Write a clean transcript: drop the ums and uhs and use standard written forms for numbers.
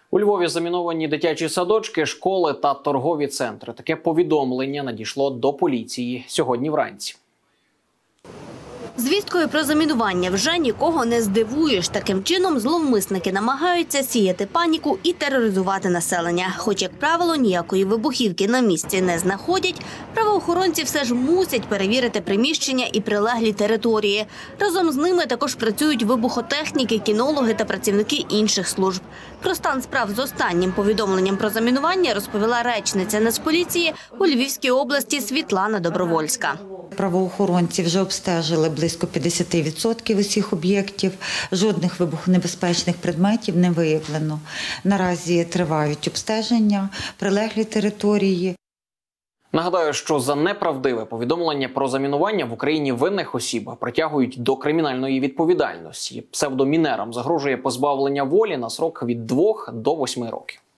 У Львові заміновані дитячі садочки, школи та торгові центри. Таке повідомлення надійшло до поліції сьогодні вранці. Звісткою про замінування вже нікого не здивуєш. Таким чином зловмисники намагаються сіяти паніку і тероризувати населення. Хоч, як правило, ніякої вибухівки на місці не знаходять, правоохоронці все ж мусять перевірити приміщення і прилеглі території. Разом з ними також працюють вибухотехніки, кінологи та працівники інших служб. Про стан справ з останнім повідомленням про замінування розповіла речниця Нацполіції у Львівській області Світлана Добровольська. Правоохоронці вже обстежили близько 50% усіх об'єктів. Жодних вибухонебезпечних предметів не виявлено. Наразі тривають обстеження, прилеглі території. Нагадаю, що за неправдиве повідомлення про замінування в Україні винних осіб притягують до кримінальної відповідальності. Псевдомінерам загрожує позбавлення волі на срок від 2 до 8 років.